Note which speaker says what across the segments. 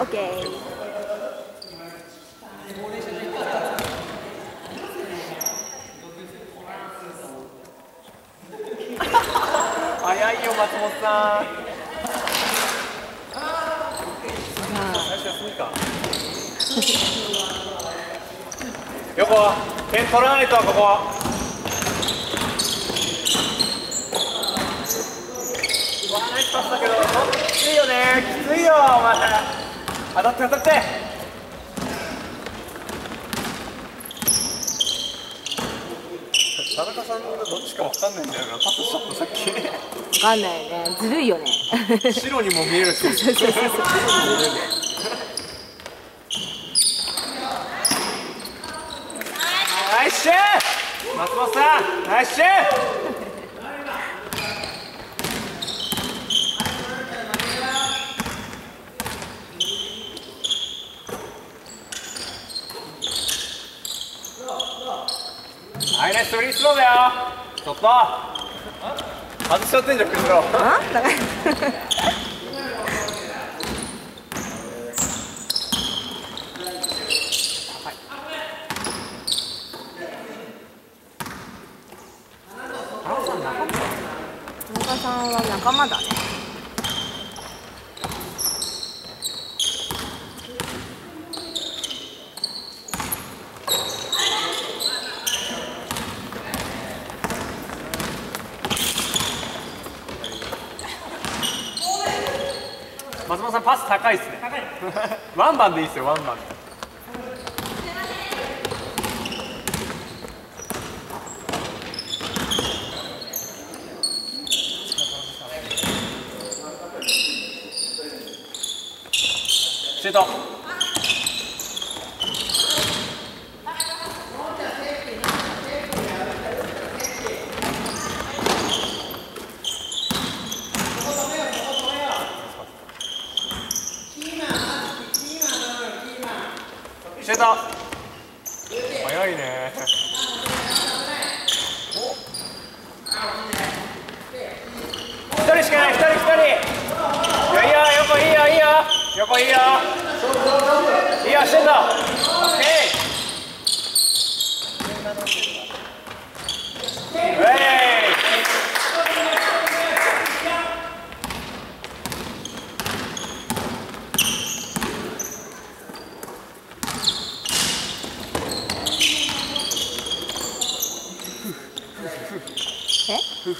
Speaker 1: オッケー。
Speaker 2: 早いよ松本さん。最初休みか。横点取らないとここ。ナイスパスだけどきついよね。きついよお前。当たって当たって。田中さんのどっちかわかんないんだよな。パスしちゃったさっき。
Speaker 1: わかんないよね。ずるいよね。
Speaker 2: 白にも見えるし。ナイスシュー松本さん、ナイスシュー。はい、ナイスフリースローだよ。ちょっと外しちゃってんじゃん、フリースロー。
Speaker 1: 田中さんは仲間だね。
Speaker 2: 松本さんパス高いですね。ワンバンでいいですよ、ワンバン。シュート。シュート。早いね。一人しかない、一人。いやいや、横いいよいいよ。横いいよ。いいよ、シュート。オッケー。ウェイ。
Speaker 1: え？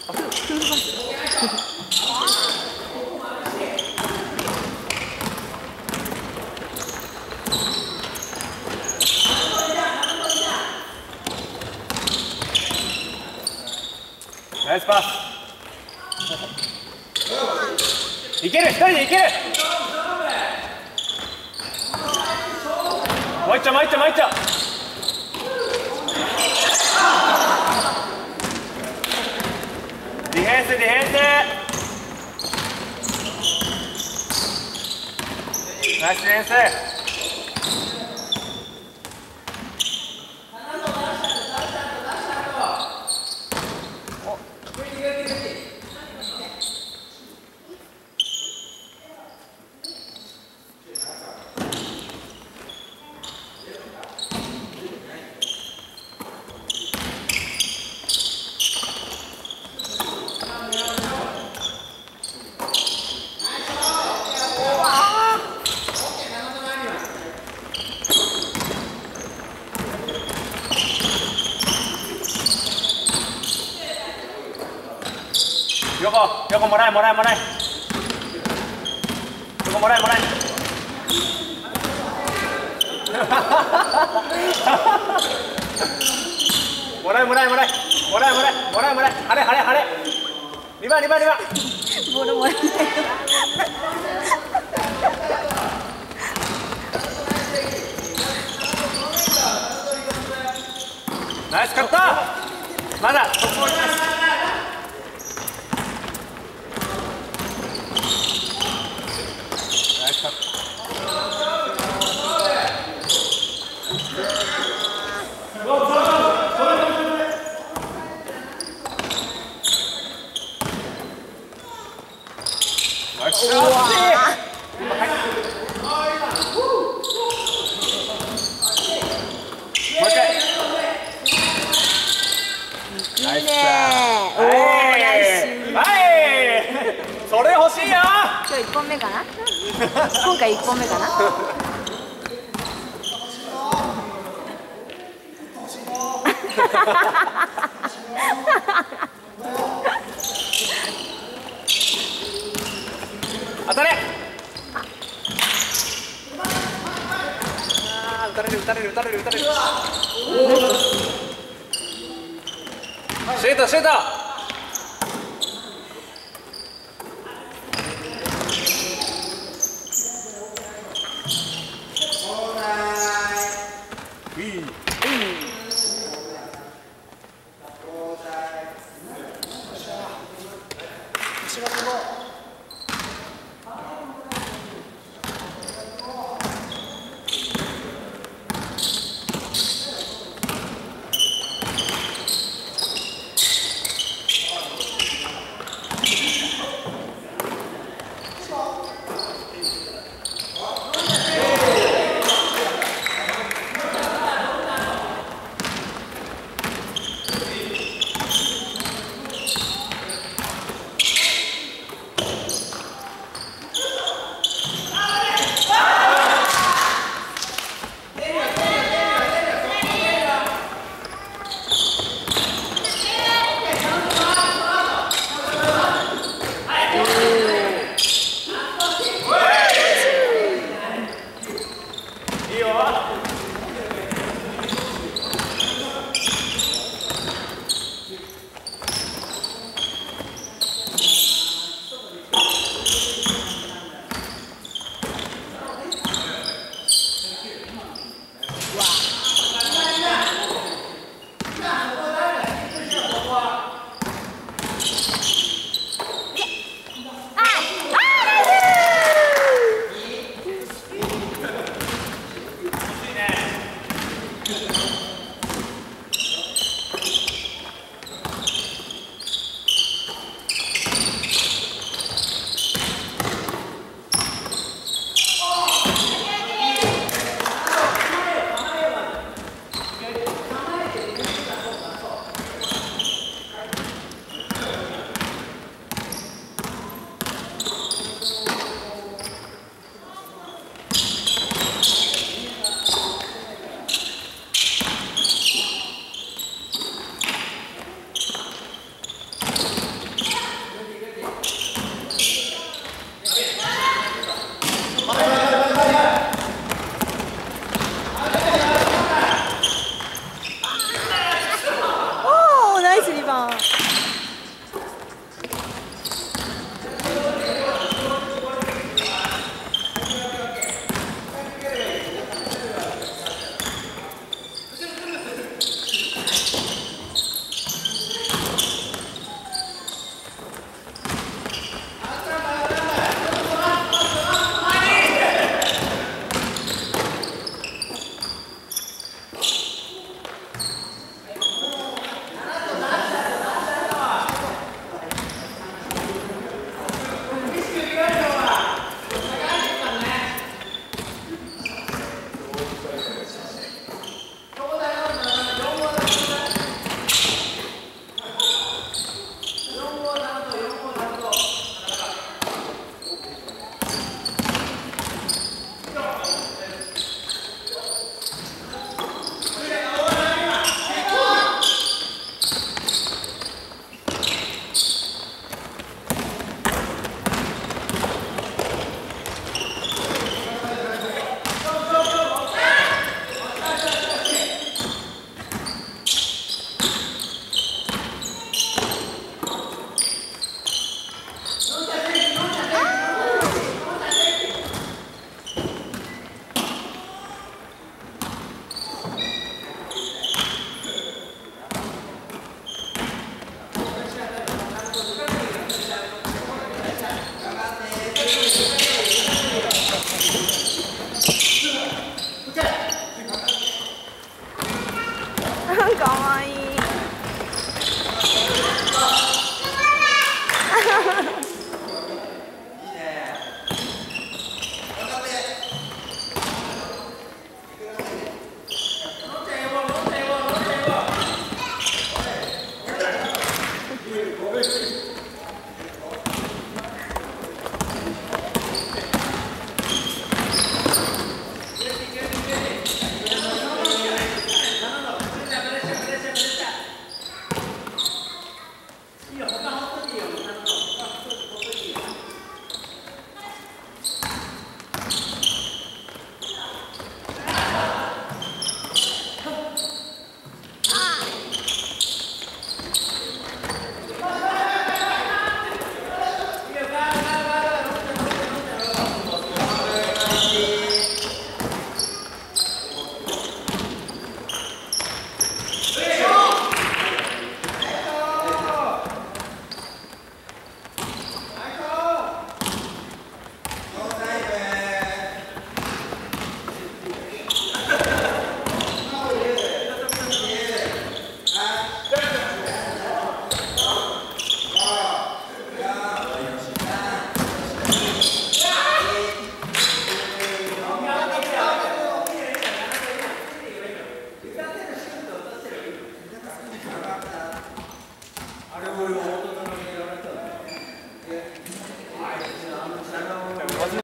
Speaker 2: ナイスパス。いける、一人でいける。もう一丁。ディフェンス。ナイスディフェンス。横もらえ。横もらえ。晴れ。2番。
Speaker 1: ボールもらえない。
Speaker 2: ナイスカット。まだトップをいきます。ナイスカット。ナイスショット。
Speaker 1: 目かな今回1本目かな
Speaker 2: 当たれ。打たれる打たれる打たれる打たれる。シュートシュート。